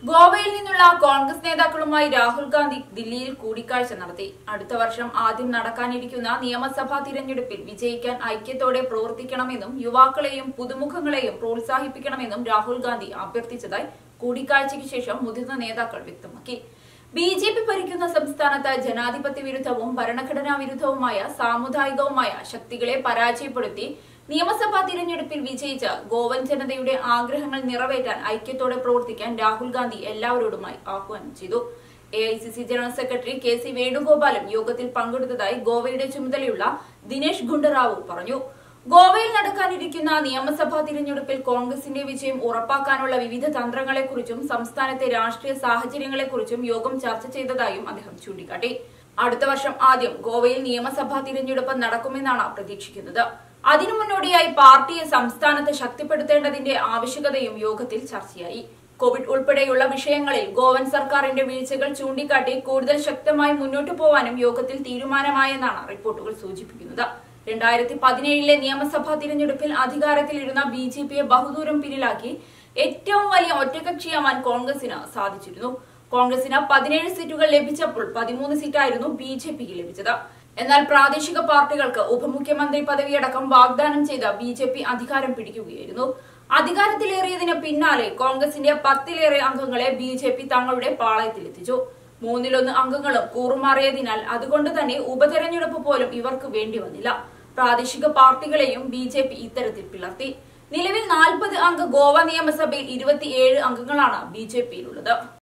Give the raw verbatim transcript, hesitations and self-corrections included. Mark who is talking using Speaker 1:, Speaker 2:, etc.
Speaker 1: ഗോവയിൽ നിന്നുള്ള കോൺഗ്രസ് നേതാക്കളുമായി രാഹുൽ ഗാന്ധി ദില്ലിയിൽ കൂടിക്കാഴ്ച നടത്തി. അടുത്ത വർഷം ആദ്യം നടക്കാനിരിക്കുന്ന നിയമസഭാ തിരഞ്ഞെടുപ്പിൽ വിജയിക്കാൻ ഐക്യത്തോടെ പ്രവർത്തിക്കണമെന്നും യുവാക്കളെയും പുതുമുഖങ്ങളെയും പ്രോത്സാഹിപ്പിക്കണമെന്നും രാഹുൽ ഗാന്ധി അഭ്യർത്ഥിച്ചതായി കൂടിക്കാഴ്ചയ്ക്ക് ശേഷം മുതിർന്ന നേതാക്കൾ വ്യക്തമാക്കി. ബി ജെ പി ഭരിക്കുന്ന സംസ്ഥാനത്ത് ജനാധിപത്യ വിരുദ്ധവും ഭരണഘടനാ വിരുദ്ധവുമായ സാമുദായികവുമായ ശക്തികളെ പരാജയപ്പെടുത്തി നിയമസഭാ തിരഞ്ഞെടുപ്പിൽ വിജയിച്ച ഗോവൻ ജനതയുടെ ആഗ്രഹങ്ങൾ നിറവേറ്റാൻ ഐക്യത്തോടെ പ്രവർത്തിക്കാൻ രാഹുൽ ഗാന്ധി എല്ലാവരോടുമായി ആഹ്വാനം ചെയ്തു. A I C C general secretary K C വേണുഗോപാലും യോഗത്തിൽ പങ്കെടുത്തതായി ഗോവയുടെ ചുമതലയുള്ള ദിനേശ് ഗുണ്ടറാവു പറഞ്ഞു. ഗോവയിൽ നടക്കാനിരിക്കുന്ന നിയമസഭാ തിരഞ്ഞെടുപ്പിൽ കോൺഗ്രസിന്റെ വിജയം ഉറപ്പാക്കാനുള്ള വിവിധ തന്ത്രങ്ങളെക്കുറിച്ചും സംസ്ഥാനത്തെ രാഷ്ട്രീയ സാഹചര്യങ്ങളെക്കുറിച്ചും യോഗം ചർച്ച ചെയ്തതായും അദ്ദേഹം ചൂണ്ടിക്കാട്ടി. അടുത്ത വർഷം ആദ്യം ഗോവയിൽ നിയമസഭാ തിരഞ്ഞെടുപ്പ് നടക്കുമെന്നാണ് പ്രതീക്ഷിക്കുന്നത്. അതിനു മുന്നോടിയായി പാർട്ടിയെ സംസ്ഥാനത്ത് ശക്തിപ്പെടുത്തേണ്ടതിന്റെ ആവശ്യകതയും യോഗത്തിൽ ചർച്ചയായി. കോവിഡ് ഉൾപ്പെടെയുള്ള വിഷയങ്ങളിൽ ഗോവൻ സർക്കാരിന്റെ വീഴ്ചകൾ ചൂണ്ടിക്കാട്ടി കൂടുതൽ ശക്തമായി മുന്നോട്ടു പോവാനും യോഗത്തിൽ തീരുമാനമായെന്നാണ് റിപ്പോർട്ടുകൾ സൂചിപ്പിക്കുന്നത്. രണ്ടായിരത്തി പതിനേഴിലെ നിയമസഭാ തിരഞ്ഞെടുപ്പിൽ അധികാരത്തിലിരുന്ന ബി ജെ പിയെ ബഹുദൂരം പിന്നിലാക്കി ഏറ്റവും വലിയ ഒറ്റകക്ഷിയാവാൻ കോൺഗ്രസിന് സാധിച്ചിരുന്നു. കോൺഗ്രസിന് പതിനേഴ് സീറ്റുകൾ ലഭിച്ചപ്പോൾ പതിമൂന്ന് സീറ്റായിരുന്നു ബി ജെ പിക്ക് ലഭിച്ചത്. എന്നാൽ പ്രാദേശിക പാർട്ടികൾക്ക് ഉപമുഖ്യമന്ത്രി പദവിയടക്കം വാഗ്ദാനം ചെയ്ത ബി ജെ പി അധികാരം പിടിക്കുകയായിരുന്നു. അധികാരത്തിലേറിയതിന് പിന്നാലെ കോൺഗ്രസിന്റെ പത്തിലേറെ അംഗങ്ങളെ ബി ജെ പി തങ്ങളുടെ പാളയത്തിലെത്തിച്ചു. മൂന്നിലൊന്ന് അംഗങ്ങളും കൂറുമാറിയതിനാൽ അതുകൊണ്ട് തന്നെ ഉപതെരഞ്ഞെടുപ്പ് പോലും ഇവർക്ക് വേണ്ടി വന്നില്ല. പ്രാദേശിക പാർട്ടികളെയും ബി ജെ പി ഇത്തരത്തിൽ പിളർത്തി. നിലവിൽ നാൽപ്പത് അംഗ ഗോവ നിയമസഭയിൽ ഇരുപത്തിയേഴ് അംഗങ്ങളാണ് ബി ജെ പിയിലുള്ളത്.